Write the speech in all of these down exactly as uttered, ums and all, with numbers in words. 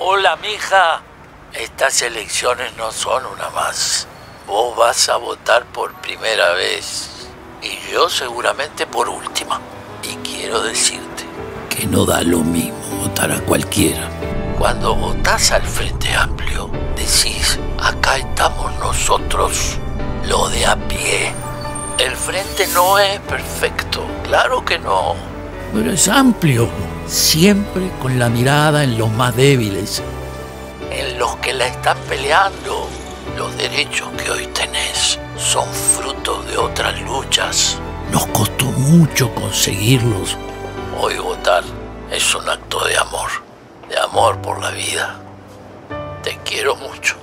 Hola, mija. Estas elecciones no son una más. Vos vas a votar por primera vez y yo seguramente por última. Y quiero decirte que no da lo mismo votar a cualquiera. Cuando votás al Frente Amplio, decís, acá estamos nosotros, lo de a pie. El Frente no es perfecto, claro que no. Pero es amplio, siempre con la mirada en los más débiles, en los que la están peleando. Los derechos que hoy tenés son fruto de otras luchas. Nos costó mucho conseguirlos. Hoy votar es un acto de amor, de amor por la vida. Te quiero mucho.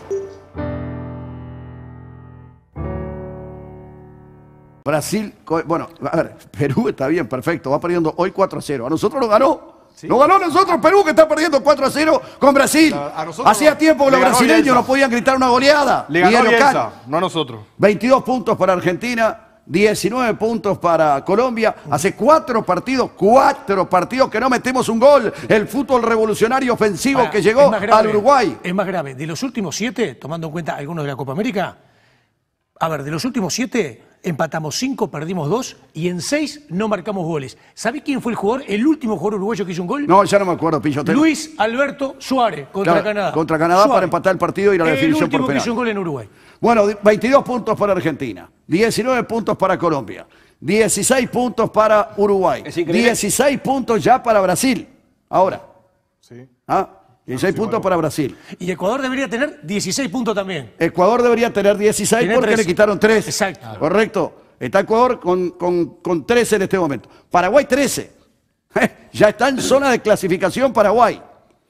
Brasil, bueno, a ver, Perú está bien, perfecto, va perdiendo hoy cuatro a cero. A nosotros nos ganó. ¿Sí? Nos ganó a nosotros Perú, que está perdiendo cuatro a cero con Brasil. Hacía tiempo que los brasileños no podían gritar una goleada. Le ganó Bielsa, no a nosotros. veintidós puntos para Argentina, diecinueve puntos para Colombia. Hace cuatro partidos, cuatro partidos que no metemos un gol. El fútbol revolucionario ofensivo Ahora, que llegó grave, al Uruguay. Es más grave. De los últimos siete, tomando en cuenta algunos de la Copa América, a ver, de los últimos siete, empatamos cinco, perdimos dos y en seis no marcamos goles. ¿Sabés quién fue el jugador, el último jugador uruguayo que hizo un gol? No, ya no me acuerdo, Pillo. Luis Alberto Suárez, contra claro, Canadá. Contra Canadá Suárez. Para empatar el partido y ir a la definición por penal. El último que hizo un gol en Uruguay. Bueno, veintidós puntos para Argentina, diecinueve puntos para Colombia, dieciséis puntos para Uruguay, dieciséis puntos ya para Brasil. Ahora. Sí. ¿Ah? dieciséis puntos bueno. para Brasil. Y Ecuador debería tener dieciséis puntos también. Ecuador debería tener dieciséis Tiene porque tres. le quitaron tres. Exacto. Correcto. Está Ecuador con, con, con trece en este momento. Paraguay trece. Ya está en zona de clasificación Paraguay.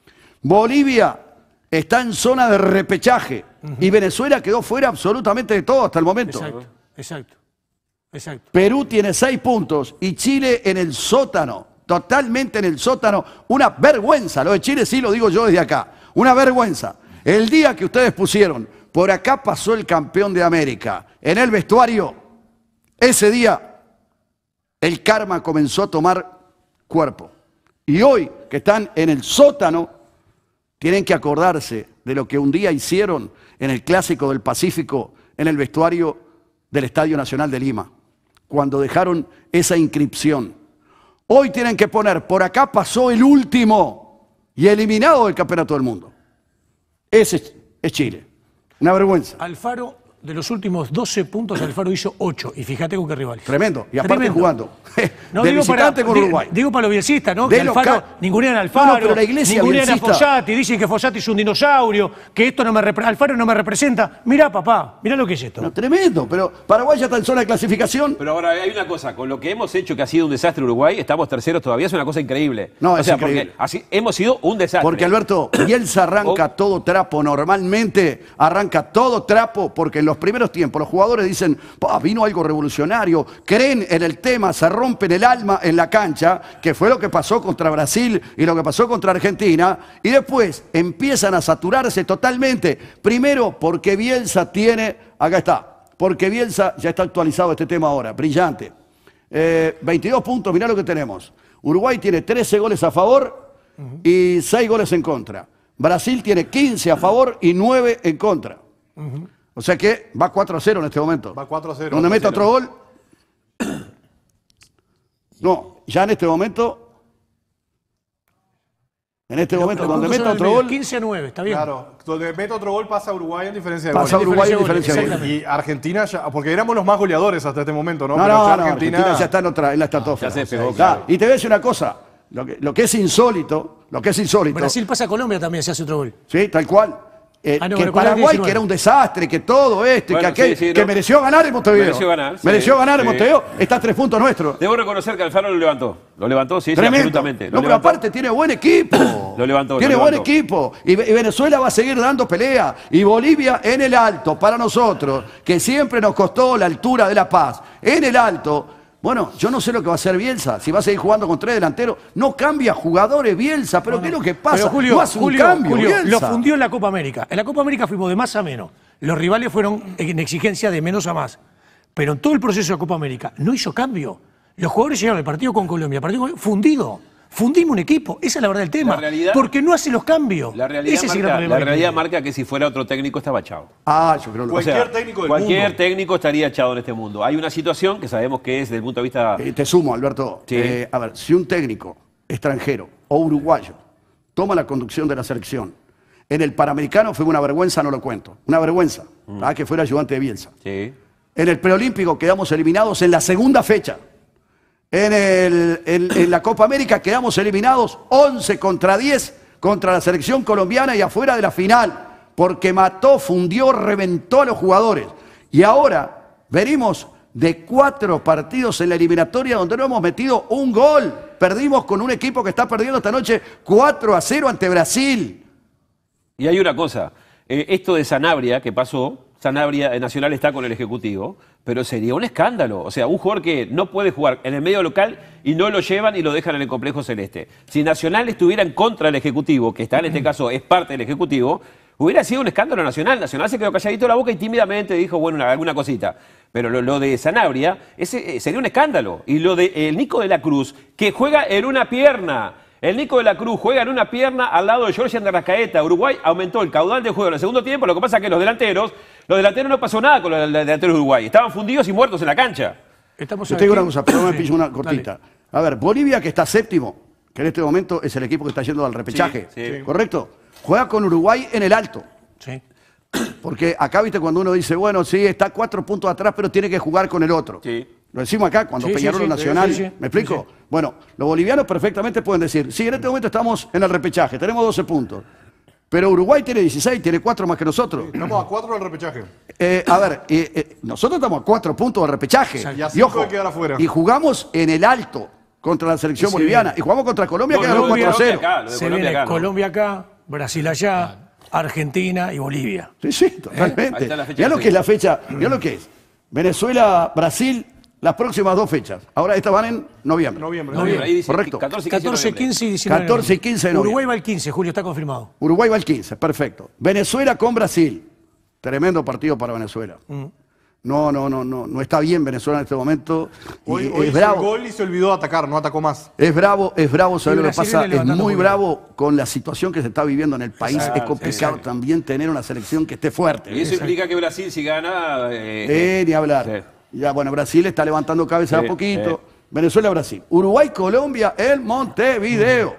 Bolivia está en zona de repechaje. Uh-huh. Y Venezuela quedó fuera absolutamente de todo hasta el momento. Exacto, exacto, exacto. Perú tiene seis puntos y Chile en el sótano. Totalmente en el sótano. Una vergüenza. Lo de Chile sí lo digo yo desde acá. Una vergüenza. El día que ustedes pusieron, por acá pasó el campeón de América, en el vestuario, ese día el karma comenzó a tomar cuerpo. Y hoy que están en el sótano, tienen que acordarse de lo que un día hicieron en el Clásico del Pacífico, en el vestuario del Estadio Nacional de Lima, cuando dejaron esa inscripción. Hoy tienen que poner, por acá pasó el último y eliminado del Campeonato del Mundo. Ese es Chile. Una vergüenza. Alfaro, de los últimos doce puntos, Alfaro hizo ocho. Y fíjate con qué rivales. Tremendo. Y aparte Tremendo. jugando. No, de digo visitante para, con Uruguay. Digo para los bielcistas, ¿no? De Que Alfaro, ningunean a Alfaro, no, no, pero la iglesia ningunean a bielcista. Fossati, dicen que Fossati es un dinosaurio, que esto no me Alfaro no me representa. Mirá, papá, mirá lo que es esto. No, tremendo, pero Paraguay ya está en zona de clasificación. Pero ahora hay una cosa, con lo que hemos hecho, que ha sido un desastre Uruguay, estamos terceros todavía, es una cosa increíble. No, o es sea, increíble. porque así, hemos sido un desastre. Porque Alberto, Bielsa arranca oh. todo trapo, normalmente arranca todo trapo, porque en los primeros tiempos los jugadores dicen, vino algo revolucionario, creen en el tema, se rompen el alma en la cancha, que fue lo que pasó contra Brasil y lo que pasó contra Argentina, y después empiezan a saturarse totalmente. Primero, porque Bielsa tiene, acá está, porque Bielsa ya está actualizado este tema ahora, brillante. Eh, veintidós puntos, mirá lo que tenemos. Uruguay tiene trece goles a favor uh-huh. y seis goles en contra. Brasil tiene quince a favor y nueve en contra. Uh-huh. O sea que va cuatro a cero en este momento. Va cuatro a cero. Donde mete otro gol. No, ya en este momento. En este Pero, momento, pero donde meta otro gol. quince a nueve, está bien. Claro, donde mete otro gol pasa a Uruguay en diferencia de Pasa goles. Uruguay en diferencia de goles. Y Argentina, ya, porque éramos los más goleadores hasta este momento, ¿no? No, Pero no, ya no, Argentina... Argentina ya está en, otra, en la estratosfera. Ya se pegó, o sea, claro. Y te voy a decir una cosa. Lo que, lo que es insólito, lo que es insólito. Brasil pasa a Colombia también, se hace otro gol. Sí, tal cual. Eh, ah, no, que Paraguay, que era un desastre, que todo esto, bueno, que aquel, sí, sí, que no. mereció ganar en Montevideo. Mereció ganar. Sí, mereció ganar sí. en Montevideo. Está a tres puntos nuestros. Debo reconocer que Alfaro lo levantó. Lo levantó, sí, sí, Tremendo. absolutamente. Lo No, pero levantó. aparte tiene buen equipo. Lo levantó. Tiene lo buen levantó. equipo. Y, y Venezuela va a seguir dando pelea. Y Bolivia en el alto, para nosotros, que siempre nos costó la altura de la paz. En el alto. Bueno, yo no sé lo que va a hacer Bielsa, si va a seguir jugando con tres delanteros. No cambia jugadores Bielsa, pero no, ¿qué es lo que pasa? Pero Julio, no hace Julio, un cambio Julio, Bielsa. Lo fundió en la Copa América. En la Copa América fuimos de más a menos. Los rivales fueron en exigencia de menos a más. Pero en todo el proceso de la Copa América no hizo cambio. Los jugadores llegaron al partido con Colombia, partido con... fundido. Fundimos un equipo, esa es la verdad del tema. La realidad- porque no hace los cambios. La realidad, Ese es el gran marca, problema la que realidad tiene. marca que si fuera otro técnico estaba echado. Ah, yo creo que lo Cualquier técnico del Cualquier mundo. técnico estaría echado en este mundo. Hay una situación que sabemos que es desde el punto de vista... Eh, te sumo, Alberto. Sí. Eh, a ver, si un técnico extranjero o uruguayo toma la conducción de la selección, en el Panamericano fue una vergüenza, no lo cuento. Una vergüenza, Mm. ¿ah? que fuera ayudante de Bielsa. Sí. En el Preolímpico quedamos eliminados en la segunda fecha. En, el- en- en la Copa América quedamos eliminados once contra diez contra la selección colombiana y afuera de la final, porque mató, fundió, reventó a los jugadores. Y ahora venimos de cuatro partidos en la eliminatoria donde no hemos metido un gol. Perdimos con un equipo que está perdiendo esta noche cuatro a cero ante Brasil. Y hay una cosa, eh, esto de Sanabria que pasó, Sanabria eh, Nacional está con el Ejecutivo, pero sería un escándalo. O sea, un jugador que no puede jugar en el medio local y no lo llevan y lo dejan en el complejo celeste. Si Nacional estuviera en contra del Ejecutivo, que está en este caso es parte del Ejecutivo, hubiera sido un escándalo Nacional. Nacional se quedó calladito la boca y tímidamente dijo, bueno, una- alguna cosita. Pero lo, lo de Sanabria ese, eh, sería un escándalo. Y lo de el Nico de la Cruz, que juega en una pierna. El Nico de la Cruz juega en una pierna al lado de Georgian de Arrascaeta. Uruguay aumentó el caudal de juego en el segundo tiempo. Lo que pasa es que los delanteros, los delanteros no pasó nada con los delanteros de Uruguay. Estaban fundidos y muertos en la cancha. Estamos Yo te digo una aquí. cosa, pero me Sí, pillo una dale. cortita. A ver, Bolivia, que está séptimo, que en este momento es el equipo que está yendo al repechaje, Sí, sí. ¿correcto? Juega con Uruguay en el alto. Sí. Porque acá, viste, cuando uno dice, bueno, sí, está cuatro puntos atrás, pero tiene que jugar con el otro. Sí. Lo decimos acá, cuando Sí, sí, Peñarol sí, Nacional. sí, sí, ¿Me explico? sí, sí. Bueno, los bolivianos perfectamente pueden decir, sí, en este momento estamos en el repechaje, tenemos doce puntos. Pero Uruguay tiene dieciséis, tiene cuatro más que nosotros. Estamos a cuatro del repechaje. Eh, a ver, eh, eh, nosotros estamos a cuatro puntos del repechaje. Y a Y cinco ojo, de quedar afuera. y jugamos en el alto contra la selección Sí, boliviana. bien. Y jugamos contra Colombia, No, que no, ganó no, cuatro a cero. acá, lo de Se Colombia viene acá, ¿no? Colombia acá, Brasil allá, Argentina y Bolivia. Sí, sí, Ahí totalmente. está la fecha Mirá de lo que es la fecha, mirá lo que es. Venezuela, Brasil, las próximas dos fechas. Ahora estas van en noviembre. Noviembre. Noviembre, ahí dice Correcto. catorce, quince de catorce, noviembre. quince y diecinueve. catorce y quince de noviembre. Uruguay va el quince, Julio, está confirmado. Uruguay va al quince, perfecto. Venezuela con Brasil. Tremendo partido para Venezuela. Mm. No, no, no, no, no está bien Venezuela en este momento. Y Hoy, hoy es hizo el bravo. gol y se olvidó de atacar, no atacó más. Es bravo, es bravo, ¿sabes Y lo que Brasil pasa? viene Es levantando muy muy bravo con la situación que se está viviendo en el país. Exacto, es complicado exacto. también tener una selección que esté fuerte. Y eso implica que Brasil, si gana... eh, Eh, ni hablar. Sí. Ya, bueno, Brasil está levantando cabeza Sí, a poquito. sí. Venezuela, Brasil. Uruguay, Colombia, el Montevideo.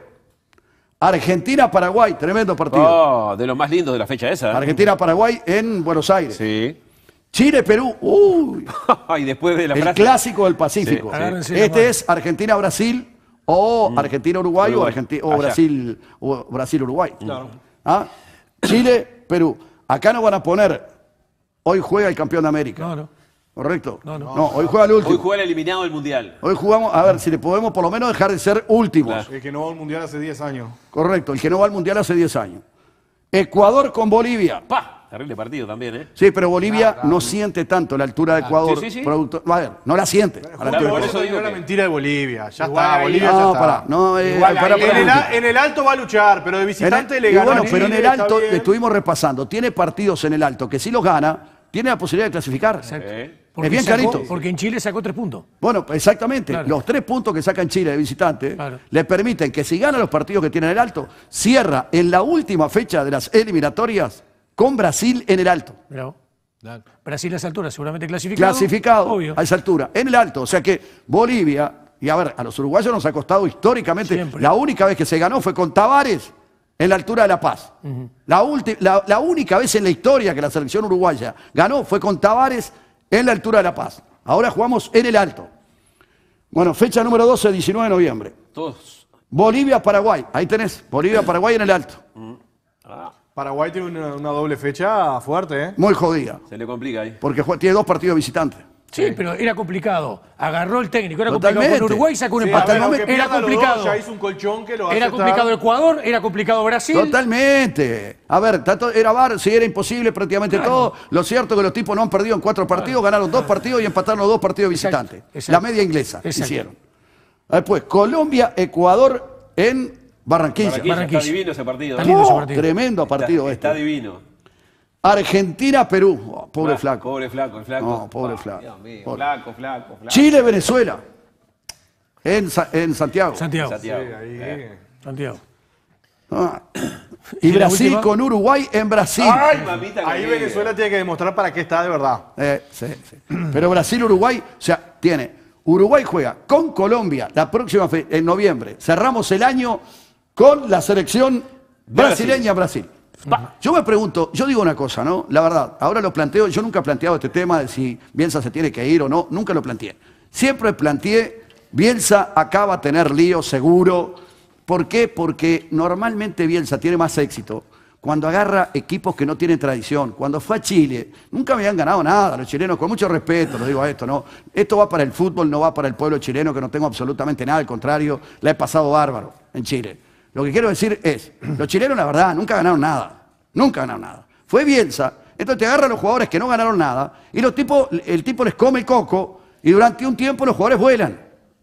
Argentina, Paraguay, tremendo partido. Oh, de los más lindos de la fecha esa. ¿eh? Argentina, Paraguay en Buenos Aires. Sí. Chile, Perú. Uy, Y después de la el frase... clásico del Pacífico. Sí, sí. Agárrense la Este mano. es Argentina, Brasil o Argentina, Uruguay, o, Uruguay. Argenti- o Allá. Brasil, o Brasil, Uruguay. Claro. ¿Ah? Chile, Perú. Acá no van a poner, hoy juega el campeón de América. No, no. ¿Correcto? No, no. hoy juega el último. Hoy juega el eliminado del Mundial. Hoy jugamos, a ver si le podemos por lo menos dejar de ser últimos. Claro. El que no va al mundial hace diez años. Correcto, el que no va al Mundial hace diez años. Ecuador con Bolivia. ¡Pah! Terrible partido también, ¿eh? Sí, pero Bolivia no siente tanto la altura de Ecuador. Sí, sí, sí. producto- a ver, no la siente. a la Claro, altura de por Por eso eso digo digo la que- mentira de Bolivia. Ya Igual está, ahí- Bolivia ya No, está. pará, no, eh, Igual pará, ahí- pará, en, el, pará. a- en el alto va a luchar, pero de En el- visitante y le gana. bueno, a pero en Chile, el está alto, bien. le estuvimos repasando, tiene partidos en el alto que si los gana, tiene la posibilidad de clasificar. Eh. Porque Es bien sacó- clarito. Porque en Chile sacó tres puntos. Bueno, exactamente. Claro. Los tres puntos que saca en Chile de visitante Claro. le permiten que si gana los partidos que tiene en el alto, cierra en la última fecha de las eliminatorias con Brasil en el alto. Mirá vos. Brasil a esa altura seguramente clasificado. Clasificado Obvio. a esa altura, en el alto. O sea que Bolivia, y a ver, a los uruguayos nos ha costado históricamente, Siempre. la única vez que se ganó fue con Tavares en la altura de La Paz. la, ulti- la, la única vez en la historia que la selección uruguaya ganó fue con Tavares en la altura de La Paz. Ahora jugamos en el alto. Bueno, fecha número doce, diecinueve de noviembre. Todos. Bolivia-Paraguay. Ahí tenés, Bolivia-Paraguay en el alto. Paraguay tiene una, una doble fecha fuerte, ¿eh? Muy jodida, Se le complica ahí. porque jue- tiene dos partidos visitantes. Sí, pero era complicado. Agarró el técnico, era Totalmente. complicado. Con Uruguay sacó un Sí, empate. a ver, aunque Era pierda los dos, complicado. ya hizo un colchón que lo hace Era estar- complicado Ecuador, era complicado Brasil. Totalmente. A ver, tanto- era V A R, sí, era imposible prácticamente todo. Lo cierto es que los tipos no han perdido en cuatro partidos, ganaron dos partidos y empataron los dos partidos Exacto, visitantes. exacto. La media inglesa Exacto. hicieron. Después, Colombia, Ecuador en Barranquilla. Barranquilla, Barranquilla. está divino ese partido. Está ¿eh? lindo ese Oh, partido. tremendo partido Está, este. está divino. Argentina, Perú. Oh, pobre Ah, flaco. Pobre flaco, el flaco. No, pobre Ah, flaco. Dios mío. Pobre. Flaco, flaco, flaco. Chile, Venezuela. En, Sa en Santiago. Santiago. Santiago. Sí, ahí. Eh. Santiago. Ah. Y, ¿Y la Brasil última? con Uruguay en Brasil. Ay, mamita Ahí querida. Venezuela tiene que demostrar para qué está de verdad. Eh, sí, sí. Pero Brasil-Uruguay, o sea, tiene. Uruguay juega con Colombia la próxima fe en noviembre. Cerramos el año con la selección brasileña Brasil. Va. Yo me pregunto, yo digo una cosa, ¿no? La verdad, ahora lo planteo, yo nunca he planteado este tema de si Bielsa se tiene que ir o no, nunca lo planteé. Siempre planteé, Bielsa acá va a tener lío seguro. ¿Por qué? Porque normalmente Bielsa tiene más éxito cuando agarra equipos que no tienen tradición. Cuando fue a Chile, nunca habían ganado nada los chilenos, con mucho respeto, lo digo a esto, ¿no? Esto va para el fútbol, no va para el pueblo chileno, que no tengo absolutamente nada, al contrario, la he pasado bárbaro en Chile. Lo que quiero decir es, los chilenos, la verdad, nunca ganaron nada, nunca ganaron nada. Fue Bielsa, entonces te agarra a los jugadores que no ganaron nada, y los tipos, el tipo les come el coco, y durante un tiempo los jugadores vuelan.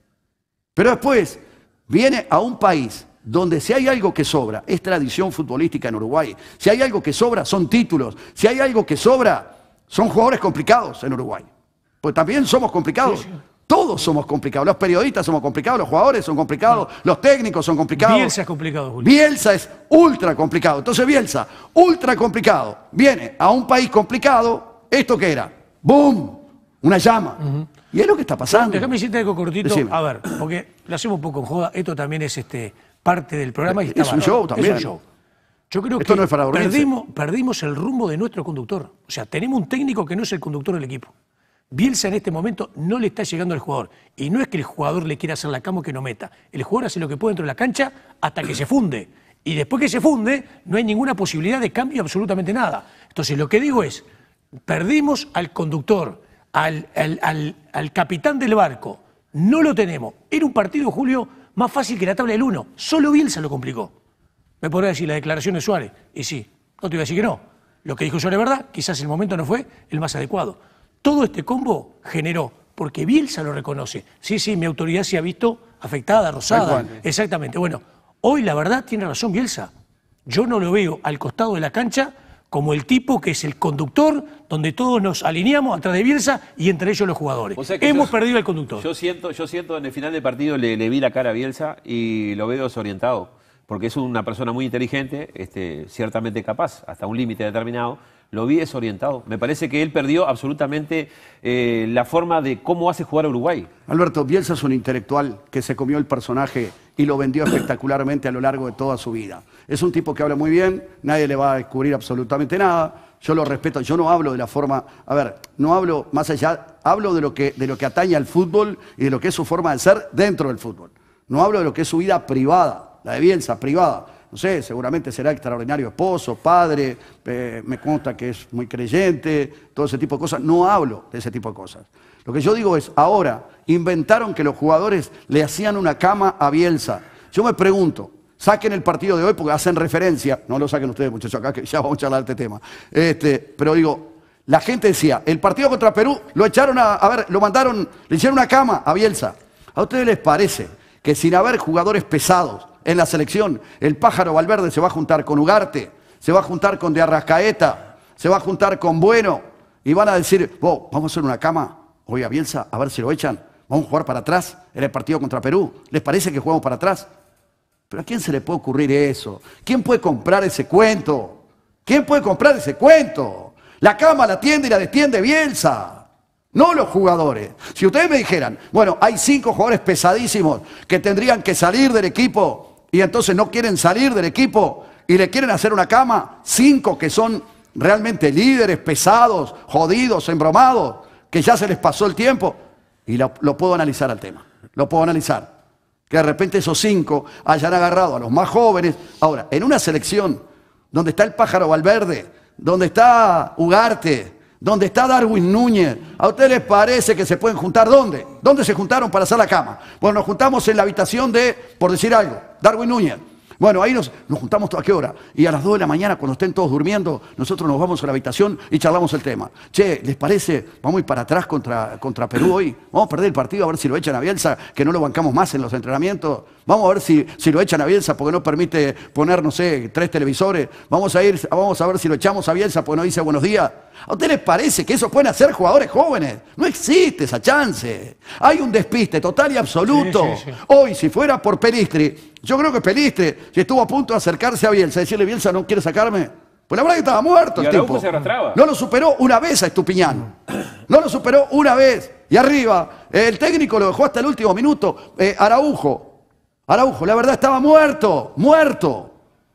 Pero después viene a un país donde si hay algo que sobra, es tradición futbolística en Uruguay. Si hay algo que sobra, son títulos. Si hay algo que sobra, son jugadores complicados en Uruguay. Pues también somos complicados. Sí, sí. Todos somos complicados. Los periodistas somos complicados, los jugadores son complicados, no. los técnicos son complicados. Bielsa es complicado, Julio. Bielsa es ultra complicado. Entonces Bielsa, ultra complicado, viene a un país complicado, ¿esto qué era? ¡Boom! Una llama. Uh-huh. Y es lo que está pasando. Déjame decirte algo cortito. Decime. A ver, porque lo hacemos un poco en joda. Esto también es este parte del programa. Y es está un show también. Es un show. Yo creo Esto que no es para perdimos, perdimos el rumbo de nuestro conductor. O sea, tenemos un técnico que no es el conductor del equipo. Bielsa en este momento no le está llegando al jugador. Y no es que el jugador le quiera hacer la cama o que no meta. El jugador hace lo que puede dentro de la cancha hasta que se funde. Y después que se funde, no hay ninguna posibilidad de cambio, absolutamente nada. Entonces, lo que digo es, perdimos al conductor, al, al, al, al capitán del barco. No lo tenemos. Era un partido, Julio, más fácil que la tabla del uno. Solo Bielsa lo complicó. Me podrá decir la declaración de Suárez. Y sí, no te voy a decir que no. Lo que dijo Suárez es verdad, quizás el momento no fue el más adecuado. Todo este combo generó, porque Bielsa lo reconoce. Sí, sí, mi autoridad se ha visto afectada, rozada. Exactamente. Bueno, hoy la verdad tiene razón Bielsa. Yo no lo veo al costado de la cancha como el tipo que es el conductor, donde todos nos alineamos atrás de Bielsa y entre ellos los jugadores. O sea que Hemos yo, perdido al conductor. Yo siento, yo siento en el final del partido le, le vi la cara a Bielsa y lo veo desorientado, porque es una persona muy inteligente, este, ciertamente capaz, hasta un límite determinado. Lo vi desorientado. Me parece que él perdió absolutamente eh, la forma de cómo hace jugar a Uruguay. Alberto, Bielsa es un intelectual que se comió el personaje y lo vendió espectacularmente a lo largo de toda su vida. Es un tipo que habla muy bien, nadie le va a descubrir absolutamente nada. Yo lo respeto, yo no hablo de la forma... A ver, no hablo más allá, hablo de lo que, de lo que atañe al fútbol y de lo que es su forma de ser dentro del fútbol. No hablo de lo que es su vida privada, la de Bielsa, privada. No sé, seguramente será extraordinario esposo, padre, eh, me consta que es muy creyente, todo ese tipo de cosas. No hablo de ese tipo de cosas. Lo que yo digo es, ahora inventaron que los jugadores le hacían una cama a Bielsa. Yo me pregunto, saquen el partido de hoy porque hacen referencia, no lo saquen ustedes muchachos acá que ya vamos a charlar de este tema, este, pero digo, la gente decía, el partido contra Perú lo echaron a, a ver, lo mandaron, le hicieron una cama a Bielsa. ¿A ustedes les parece que sin haber jugadores pesados en la selección, el Pájaro Valverde se va a juntar con Ugarte, se va a juntar con De Arrascaeta, se va a juntar con Bueno, y van a decir, oh, vamos a hacer una cama hoy a Bielsa, a ver si lo echan, vamos a jugar para atrás en el partido contra Perú? ¿Les parece que jugamos para atrás? ¿Pero a quién se le puede ocurrir eso? ¿Quién puede comprar ese cuento? ¿Quién puede comprar ese cuento? La cama la tiende y la destiende Bielsa, no los jugadores. Si ustedes me dijeran, bueno, hay cinco jugadores pesadísimos que tendrían que salir del equipo y entonces no quieren salir del equipo y le quieren hacer una cama, cinco que son realmente líderes, pesados, jodidos, embromados, que ya se les pasó el tiempo, y lo, lo puedo analizar al tema, lo puedo analizar. Que de repente esos cinco hayan agarrado a los más jóvenes. Ahora, en una selección donde está el Pájaro Valverde, donde está Ugarte, donde está Darwin Núñez, ¿a ustedes les parece que se pueden juntar dónde? ¿Dónde se juntaron para hacer la cama? Bueno, nos juntamos en la habitación de, por decir algo, Darwin Núñez. Bueno, ahí nos, nos juntamos ¿a qué hora? Y a las dos de la mañana, cuando estén todos durmiendo, nosotros nos vamos a la habitación y charlamos el tema. Che, ¿les parece? Vamos a ir para atrás contra, contra Perú hoy. Vamos a perder el partido a ver si lo echan a Bielsa, que no lo bancamos más en los entrenamientos. Vamos a ver si, si lo echan a Bielsa porque no permite poner, no sé, tres televisores. Vamos a ir, vamos a ver si lo echamos a Bielsa porque no dice buenos días. ¿A ustedes les parece que eso pueden hacer jugadores jóvenes? No existe esa chance. Hay un despiste total y absoluto. Sí, sí, sí. Hoy, si fuera por Pelistri, yo creo que Pelistri, si estuvo a punto de acercarse a Bielsa, decirle, Bielsa, ¿no quiere sacarme? Pues la verdad que estaba muerto Y el Araujo tipo. se arrastraba. No lo superó una vez a Estupiñán. No lo superó una vez. Y arriba, el técnico lo dejó hasta el último minuto. Eh, Araujo. Araujo, la verdad estaba muerto. Muerto.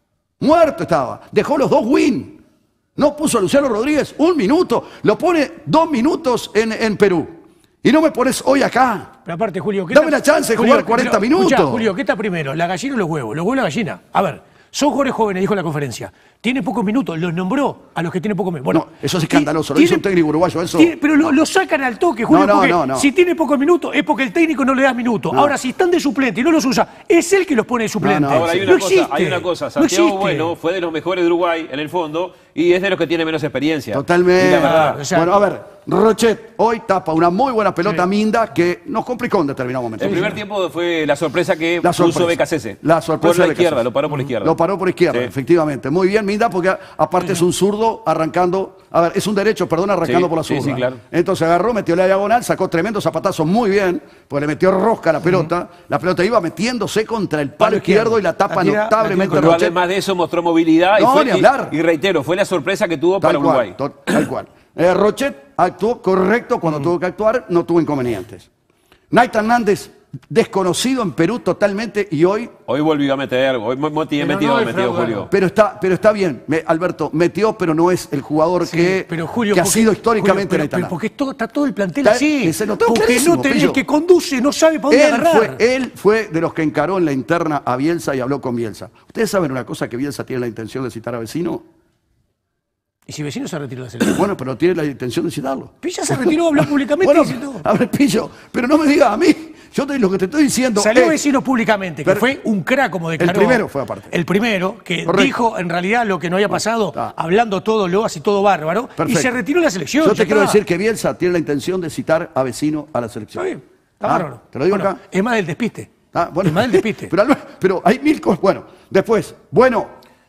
Muerto estaba. Dejó los dos win. No puso a Luciano Rodríguez un minuto. Lo pone dos minutos en, en Perú. Y no me pones hoy acá. Pero aparte, Julio, ¿qué Dame está- la chance de Julio, jugar cuarenta pero, minutos. escuchá, Julio, ¿qué está primero? ¿La gallina o los huevos? Los huevos o la gallina. A ver, son jugadores jóvenes, dijo en la conferencia. Tiene pocos minutos, los nombró a los que tienen pocos minutos. Bueno, No, eso es ti- escandaloso. Lo tiene- hizo un técnico uruguayo, eso. tiene- pero lo, lo sacan al toque, Julio, No, no, porque no, no. si tiene pocos minutos es porque el técnico no le da minutos. Ahora, si están de suplente y no los usa, es él que los pone de suplente. No, no, Ahora hay No una, cosa, existe. hay una cosa, No Santiago existe. Bueno fue de los mejores de Uruguay en el fondo y es de los que tiene menos experiencia. Totalmente. Y la verdad, O sea, bueno, a ver, Rochet hoy tapa una muy buena pelota Minda que nos complicó en determinado momento. el primer tiempo fue la sorpresa que La puso sorpresa. Becasese. La sorpresa por la de izquierda, Becasese. lo paró por la izquierda. Lo paró por izquierda, Sí. efectivamente. Muy bien, Minda, porque a- aparte es un zurdo arrancando. A ver, es un derecho, perdón, arrancando Sí, por la sí, zurda. sí, claro. Entonces agarró, metió la diagonal, sacó tremendo zapatazo muy bien, porque le metió rosca a la pelota. La pelota iba metiéndose contra el palo Palo izquierdo izquierdo. y la tapa La tira- notablemente la Pero Rochet. además de eso mostró movilidad y, No, fue, ni y- hablar. y reitero, fue la sorpresa que tuvo Tal para Uruguay. cual, to- tal cual. Eh, Rochet actuó correcto cuando tuvo que actuar, no tuvo inconvenientes. Naita Hernández, desconocido en Perú totalmente y hoy, Hoy volvió a meter, hoy mo- mo- tiene Pero metido, no metido defraudó. Julio. pero está, pero está bien, me- Alberto, metió, pero no es el jugador Sí, que, pero Julio, que ha porque- sido históricamente Julio, pero- Naita pero Hernández. porque es todo- está todo el plantel Está- así. ese lo tengo Porque clarísimo, no tenés Pillo. el que conduce, no sabe para dónde Él agarrar. fue, él fue de los que encaró en la interna a Bielsa y habló con Bielsa. ¿Ustedes saben una cosa que Bielsa tiene la intención de citar a Vecino? Y si Vecino se retiró de la selección. Bueno, pero tiene la intención de citarlo. Pero ya se retiró, habló públicamente Bueno, y dice todo. a ver, Pillo, pero no me digas a mí. Yo te, lo que te estoy diciendo Salió es... Vecino públicamente, que Pero- fue un crack, como declaró. primero fue aparte. El primero, que Correcto. dijo en realidad lo que no había pasado, está. hablando todo loas y todo bárbaro, y Perfecto. se retiró de la selección. Yo ya te quiero está. decir que Bielsa tiene la intención de citar a Vecino a la selección. Está bien, está Ah, bárbaro. ¿Te lo digo Bueno, acá? Es más del despiste. Ah, bueno. Es más del despiste. pero, Albert- pero hay mil cosas. Bueno, después, bueno,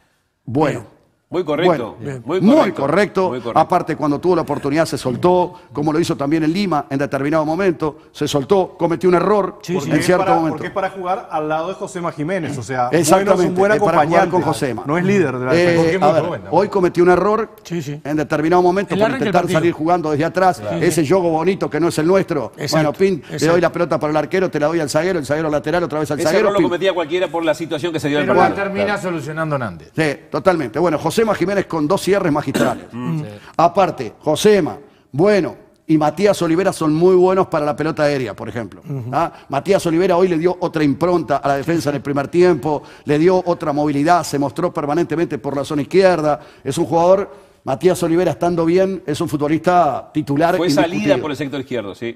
bueno. Muy correcto. Bueno, muy muy correcto. correcto. muy correcto. Aparte, cuando tuvo la oportunidad se soltó, como lo hizo también en Lima en determinado momento. Se soltó, cometió un error Sí, Porque en es cierto para- momento. Porque es para jugar al lado de Josema Jiménez. O sea, Exactamente, bueno, es un buen es para jugar acompañante. con Josema. No es líder de la Eh, defensa. a ver, hoy cometió un error Sí, sí. en determinado momento El por arranque del intentar partido. salir jugando desde atrás. Ese juego bonito que no es el nuestro. Exacto, Bueno, Pin, le exacto. doy la pelota para el arquero, te la doy al zaguero, el zaguero lateral, otra vez al Ese zaguero. error lo pin. cometía cualquiera por la situación que se dio en el Pero la partido. termina solucionando Nández. Sí, totalmente. Bueno, Josema Jiménez con dos cierres magistrales. Aparte, Josema, bueno, y Matías Olivera son muy buenos para la pelota aérea, por ejemplo. ¿Ah? Matías Olivera hoy le dio otra impronta a la defensa en el primer tiempo, le dio otra movilidad, se mostró permanentemente por la zona izquierda. Es un jugador, Matías Olivera estando bien, es un futbolista titular. Fue salida indiscutible. por el sector izquierdo, sí.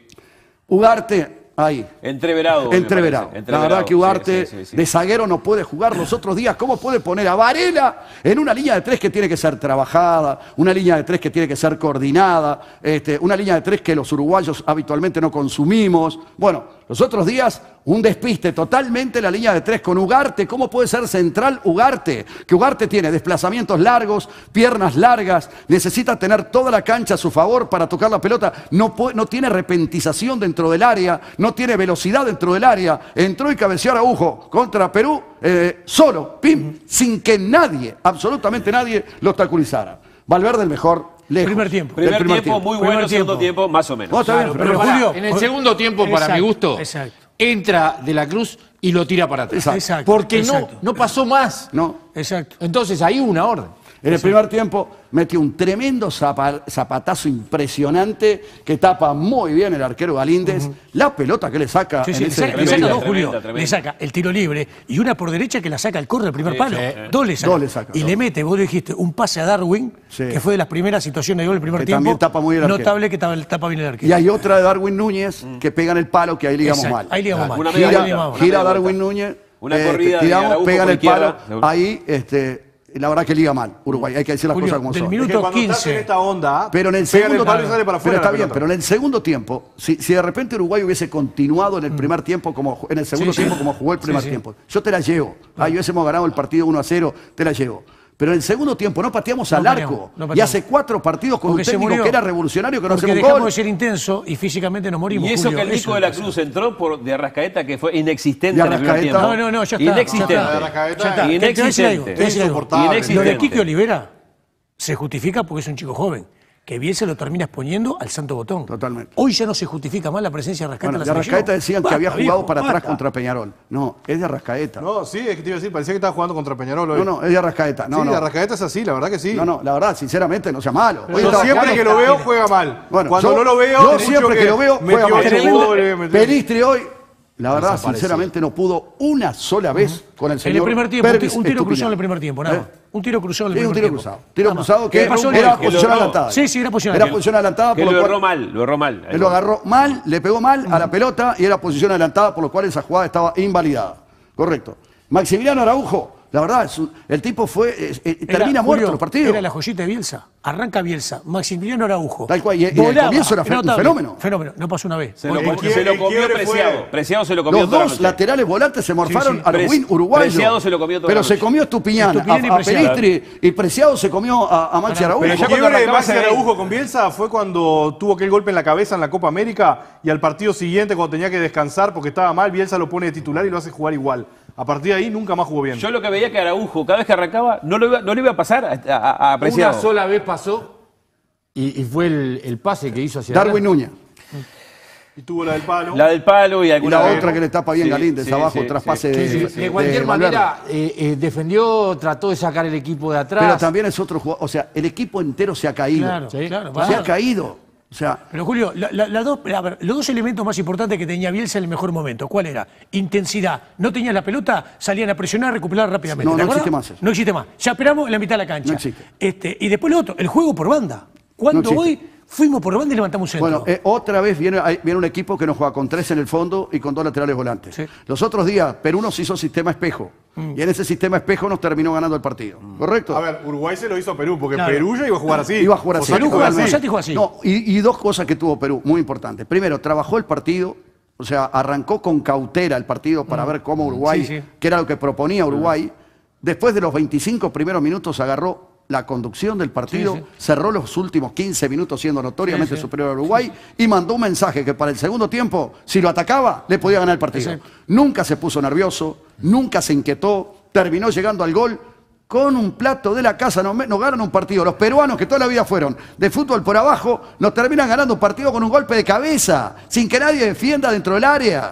Ugarte, ahí. Entreverado. me Entreverado. parece. La Entreverado, verdad que Ugarte sí, sí, sí, sí. de zaguero no puede jugar los otros días. ¿Cómo puede poner a Varela en una línea de tres que tiene que ser trabajada, una línea de tres que tiene que ser coordinada, este, una línea de tres que los uruguayos habitualmente no consumimos? Bueno, los otros días un despiste totalmente la línea de tres con Ugarte. ¿Cómo puede ser central Ugarte? Que Ugarte tiene desplazamientos largos, piernas largas, necesita tener toda la cancha a su favor para tocar la pelota, no, puede- no tiene repentización dentro del área, no tiene velocidad dentro del área. Entró y cabeceó a Araujo contra Perú eh, solo, pim, sin que nadie, absolutamente nadie, lo obstaculizara. Valverde el mejor, lejos. Primer tiempo. del Primer, tiempo, muy Primer bueno, segundo tiempo. tiempo, más o menos. No, está bien, Claro, pero pero Pará, Julio, en el o- segundo tiempo, para Exacto, mi gusto, exacto. entra De la Cruz y lo tira para atrás. Exacto. Exacto, Porque exacto. no, no pasó más. no. Exacto. Entonces ahí hubo una orden. En el primer tiempo metió un tremendo zapa- zapatazo impresionante que tapa muy bien el arquero Galíndez. La pelota que le saca Sí, en sí, le ese saca, le primer saca tremenda, dos, Julio. tremenda, tremenda. Le saca el tiro libre y una por derecha que la saca el córner del primer palo. Dos le saca. Dos le saca, y dos. le mete, vos le dijiste, un pase a Darwin, Sí. que fue de las primeras situaciones de gol del primer Que tiempo. también tapa muy bien el arquero. Notable que tapa, tapa bien el arquero. Y hay otra de Darwin Núñez que pega en el palo que ahí ligamos Exacto, mal. ahí ligamos mal. Una Ahí media Gira, vuelta, ligamos mal. una gira media Darwin vuelta. Núñez Una eh, corrida de tiramos, Araujo pegan por el palo, izquierda. ahí, este, la verdad que liga mal Uruguay, hay que decir las Julio, cosas como del son. minuto Es que cuando estás quince. en esta onda, Pero en el pegan segundo palo y sale para pero afuera está la bien, pelota. pero en el segundo tiempo, si, si de repente Uruguay hubiese continuado en el primer tiempo como en el segundo Sí, sí. tiempo como jugó el primer Sí, sí. tiempo, yo te la llevo. Ah, hubiésemos ganado el partido uno a cero, te la llevo. Pero en el segundo tiempo no pateamos No al pateamos, arco. no y pateamos. hace cuatro partidos con Porque un se técnico murió. que era revolucionario que no Porque hacemos dejamos gol. de ser intenso y físicamente nos morimos. Y eso Julio, que el Nico es de la lo que Cruz pasa. entró por de Arrascaeta, que fue inexistente De en el primer Arrascaeta. tiempo. No, no, no, ya está. Inexistente. Ya está. Arrascaeta. Ya está. Te voy a decir algo, te voy a decir algo. Insoportable. Lo de Inexistente. Quique Olivera se justifica porque es un chico joven. Que bien se lo termina exponiendo al santo botón. Totalmente. Hoy ya no se justifica más la presencia de Arrascaeta Bueno, en de la selección. Arrascaeta decían que Basta, había jugado viejo, para atrás basta. contra Peñarol. No, es de Arrascaeta. No, No, sí, es que te iba a decir, parecía que estaba jugando contra Peñarol hoy. no, es de Arrascaeta. No, sí, no. de Arrascaeta es así, la verdad que sí. No, no, la verdad, sinceramente, no sea malo. Hoy Yo estaba siempre jugando- que lo veo juega mal. Bueno, Cuando yo- no lo veo, yo escucho siempre que, lo veo metió juega mal. ocho Tremendo. goles, metió- Pelistri hoy, la verdad, Desapareció. sinceramente, no pudo una sola vez con el En señor el primer tiempo, un Pervis ti- un tiro Estupiñán. cruzado en el primer tiempo, nada ¿Eh? más. Un tiro cruzado en el Sí, un primer tiro tiempo. cruzado. Tiro Nada más. cruzado que ¿Qué era, pasó? era Que posición lo erró. adelantada. Sí, sí, era posición Era adelantada. posición adelantada, Que por lo lo erró cual mal, lo erró mal. él lo agarró mal, le pegó mal a la pelota y era posición adelantada, por lo cual esa jugada estaba invalidada. Correcto. Maximiliano Araujo, la verdad, es un- el tipo fue eh, eh, Era, termina muerto Julio, los partidos. Era la joyita de Bielsa. Arranca Bielsa. Maximiliano Araujo. Tal cual, y- y al Volaba, comienzo era fe- un notable. fenómeno. Fenómeno. No pasó una vez. Se lo, El comió- quiebre- se lo el comió quiebre Preciado. fue- Preciado se lo comió Los toda la dos noche. laterales volantes se morfaron Sí, sí. a los Preci- win uruguayos. Preciado se lo comió toda Pero la se noche. comió Estupiñán, Estupiñán y a, a Preciado. Pelistri, y Preciado se comió a, a Maxi Araujo. Pero ya el cuando quiebre de arrancaba Maxi se- Araujo con Bielsa fue cuando tuvo aquel golpe en la cabeza en la Copa América y al partido siguiente, cuando tenía que descansar porque estaba mal, Bielsa lo pone de titular y lo hace jugar igual. A partir de ahí nunca más jugó bien. Yo lo que veía que Araujo, cada vez que arrancaba, no, lo iba, no le iba a pasar a, a, a Preciado. Una sola vez pasó y, y fue el, el pase que hizo hacia Darwin adelante. Núñez. Y tuvo la del palo. La del palo y Y alguna la vez- otra que le tapa bien Sí, Galíndez sí, abajo, sí, traspase sí. de, Sí, de- de cualquier de Valverde. manera, eh, eh, defendió, trató de sacar el equipo de atrás. Pero también es otro jugador. O sea, el equipo entero se ha caído. Claro, Sí. claro. Se ha va. caído. O sea, Pero Julio, la- la- la dos- a ver, los dos elementos más importantes que tenía Bielsa en el mejor momento, ¿cuál era? Intensidad. No tenían la pelota, salían a presionar, a recuperar rápidamente. No, ¿te no acuerdas? existe más eso. No existe más. Ya esperamos en la mitad de la cancha. No existe. Este, y después lo otro, el juego por banda. ¿Cuándo No hoy existe. fuimos por banda y levantamos un centro? bueno, eh, otra vez viene, hay- viene un equipo que nos juega con tres en el fondo y con dos laterales volantes. Sí. Los otros días, Perú nos hizo sistema espejo. Y en ese sistema espejo nos terminó ganando el partido. ¿Correcto? A ver, Uruguay se lo hizo a Perú porque Claro. Perú ya iba a jugar así. Iba a jugar así. Fossati Perú juega juega así. Fossati juega así. No, y, y dos cosas que tuvo Perú, muy importantes. Primero, trabajó el partido, o sea, arrancó con cautela el partido para ver cómo Uruguay, Sí, sí. que era lo que proponía Uruguay. Después de los veinticinco primeros minutos agarró la conducción del partido, Sí, sí. cerró los últimos quince minutos siendo notoriamente Sí, sí. superior a Uruguay y mandó un mensaje que para el segundo tiempo, si lo atacaba, le podía ganar el partido. Exacto. Nunca se puso nervioso, nunca se inquietó, terminó llegando al gol con un plato de la casa. Nos, nos ganan un partido. Los peruanos que toda la vida fueron de fútbol por abajo, nos terminan ganando un partido con un golpe de cabeza, sin que nadie defienda dentro del área.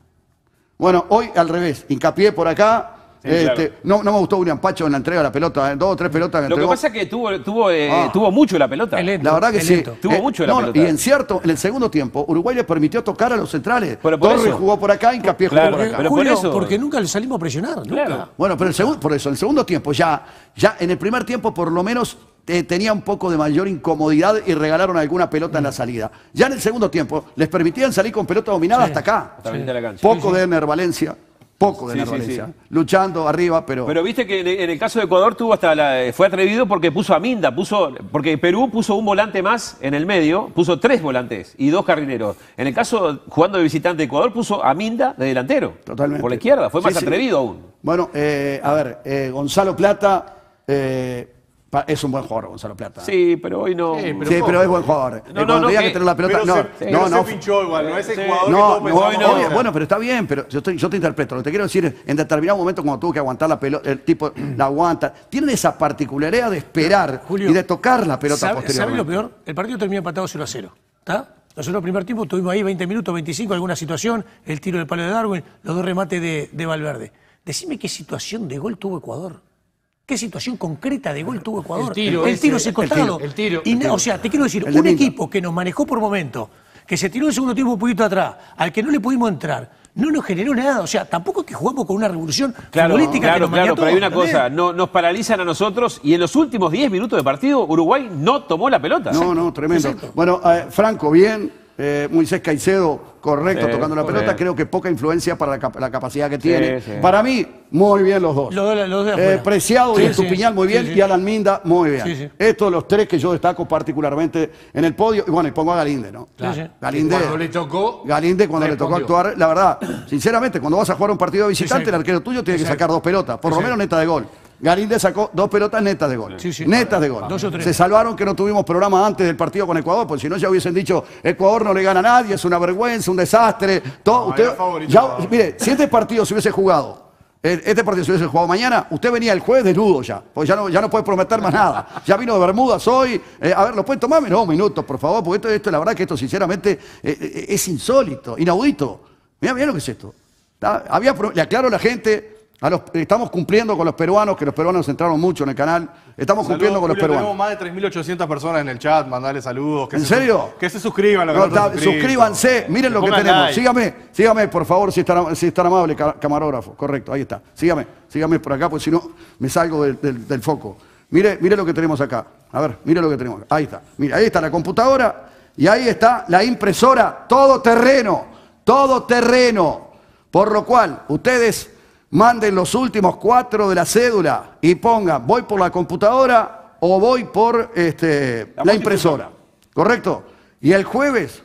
Bueno, hoy al revés, hincapié por acá. Sí, este, claro. no, no me gustó William Pacho en la entrega de la pelota, eh, dos o tres pelotas que Lo que entregó. pasa es que tuvo, tuvo, eh, Ah. tuvo mucho la pelota. Es lento, La verdad que es sí. lento. Tuvo mucho la no, pelota. Y en cierto, en el segundo tiempo, Uruguay le permitió tocar a los centrales. Pero por Torres eso. jugó por acá, Hincapié Claro, jugó por acá. pero por Julio, eso- porque nunca le salimos a presionar, nunca. Claro. Bueno, pero el segundo, por eso, en el segundo tiempo ya, ya en el primer tiempo por lo menos eh, tenía un poco de mayor incomodidad y regalaron alguna pelota en la salida. Ya en el segundo tiempo les permitían salir con pelota dominada hasta acá. Hasta la mitad de la cancha. Poco de Ener Valencia, poco de Sí, Ener sí, Valencia, sí. luchando arriba, pero, Pero viste que en en el caso de Ecuador tuvo hasta la, fue atrevido porque puso a Minda, puso, porque Perú puso un volante más en el medio, puso tres volantes y dos carrileros. En el caso, jugando de visitante de Ecuador, puso a Minda de delantero. totalmente. Por la izquierda, fue Sí, más sí. atrevido aún. Bueno, eh, a ver, eh, Gonzalo Plata eh, pa- es un buen jugador, Gonzalo Plata. Sí, pero hoy no. Sí, pero Sí, poco. pero es buen jugador. No, Eh, no, cuando no, tenía que- que tener la pelota. Pero No, se, no, pero no, se pinchó igual, no es el Sí. jugador No, que todos no, pensábamos no, que era. bueno, pero está bien, pero yo, estoy, yo te interpreto. Lo que te quiero decir es, en determinado momento cuando tuvo que aguantar la pelota, el tipo la aguanta, tienen esa particularidad de esperar Julio, y de tocar la pelota ¿sabe- ¿Sabe posteriormente. lo peor? El partido terminó empatado cero a cero. ¿Está? Nosotros el primer tiempo tuvimos ahí veinte minutos, veinticinco, alguna situación, el tiro del palo de Darwin, los dos remates de, de Valverde. Decime qué situación de gol tuvo Ecuador. ¿Qué situación concreta de gol tuvo Ecuador? El tiro el ese, tiro ese el costado. tiro, el tiro, Y el na- tiro. O sea, te quiero decir, El de un Minda. equipo que nos manejó por momento, que se tiró el segundo tiempo un poquito atrás, al que no le pudimos entrar, no nos generó nada. O sea, tampoco es que jugamos con una revolución Claro, futbolística que claro, nos claro, maniató, pero hay una ¿entendés? cosa, no, nos paralizan a nosotros y en los últimos diez minutos de partido Uruguay no tomó la pelota. No, no, tremendo. Exacto. Bueno, eh, Franco, bien. Eh, Moisés Caicedo, correcto, Sí, tocando la pelota. sí. Creo que poca influencia para la, cap- la capacidad que tiene. sí. Para mí, muy bien los dos. Los dos- los dos de Eh, afuera. Preciado Sí, y sí, Estupiñán, muy sí, bien. sí. Y Alan Minda, muy bien. Sí, sí. Estos los tres que yo destaco particularmente en el podio. Y bueno, y pongo a Galinde, ¿no? Sí, sí. Galinde. Cuando le tocó, Galinde, cuando le tocó respondió. actuar, la verdad, sinceramente, cuando vas a jugar un partido de visitante, sí. el arquero tuyo tiene que Exacto. sacar dos pelotas, por lo menos neta de gol. Galinde sacó dos pelotas netas de gol. Sí, sí. Netas de gol. Dos o tres. Se salvaron que no tuvimos programa antes del partido con Ecuador, porque si no ya hubiesen dicho, Ecuador no le gana a nadie, es una vergüenza, un desastre. Todo, No, usted, era favorito ya- Ecuador. mire, si este partido se hubiese jugado, eh, este partido se hubiese jugado mañana, usted venía el jueves desnudo ya, porque ya no, ya no puede prometer más nada. Ya vino de Bermudas hoy. Eh, a ver, ¿lo pueden tomar? No, un minuto, por favor, porque esto, esto la verdad que esto sinceramente eh, eh, es insólito, inaudito. Mira, mira lo que es esto. Está- Había, pro- le aclaro a la gente, a los- estamos cumpliendo con los peruanos, que los peruanos entraron mucho en el canal. Estamos cumpliendo Saludos, con los Julio, peruanos. Tenemos más de tres mil ochocientas personas en el chat, mandale saludos. Que ¿En se serio? su- Que se suscriban. Los que No, no están está- suscritos. suscríbanse, miren lo que Pongan tenemos. like. Sígame, sígame, por favor, si es tan, si es tan amable, ca- camarógrafo. Correcto, ahí está. Sígame, sígame por acá, porque si no me salgo del, del- del foco. Mire, mire lo que tenemos acá. A ver, mire lo que tenemos acá. Ahí está. Mire, ahí está la computadora y ahí está la impresora, todo terreno, todo terreno. Por lo cual, ustedes manden los últimos cuatro de la cédula y pongan, voy por la computadora o voy por este, la, La impresora. ¿Correcto? Y el jueves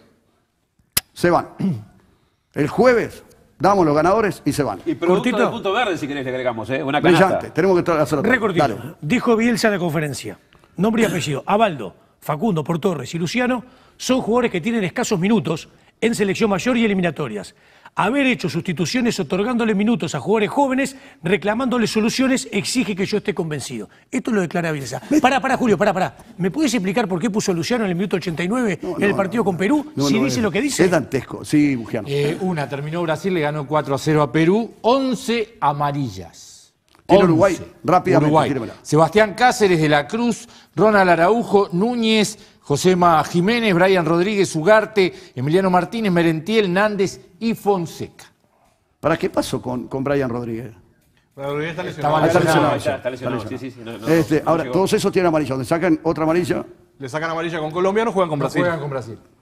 se van. El jueves damos los ganadores y se van. Y producto Cortito. de punto verde, si querés, le agregamos, ¿eh? Una canasta. Brillante. Tenemos que hacerlo. todo. Recortito. Dale. Dijo Bielsa en la conferencia. Nombre y apellido. Abaldo, Facundo, Portorres y Luciano son jugadores que tienen escasos minutos en selección mayor y eliminatorias. Haber hecho sustituciones otorgándole minutos a jugadores jóvenes, reclamándole soluciones, exige que yo esté convencido. Esto lo declara Bielsa. Pará, pará, Julio, pará, pará. ¿Me puedes explicar por qué puso a Luciano en el minuto ochenta y nueve en el partido con Perú? No, si no, dice es- lo que dice. Es dantesco. Sí, Bugiano. eh, una terminó Brasil, le ganó cuatro a cero a Perú, once amarillas. Tiene once. Uruguay, rápidamente, Uruguay. tíремela. Sebastián Cáceres de la Cruz, Ronald Araujo, Núñez, Josema Jiménez, Brian Rodríguez, Ugarte, Emiliano Martínez, Merentiel, Nández y Fonseca. ¿Para qué pasó con, con Brian Rodríguez? Rodríguez está lesionado. Estaba Está lesionado. lesionado. Ahí está, está lesionado. Sí, sí, sí. No, no, Este, no ahora, llegó. todos esos tienen amarilla. Donde sacan otra amarilla, Le sacan amarilla con Colombia, no juegan con No Brasil. juegan con Brasil.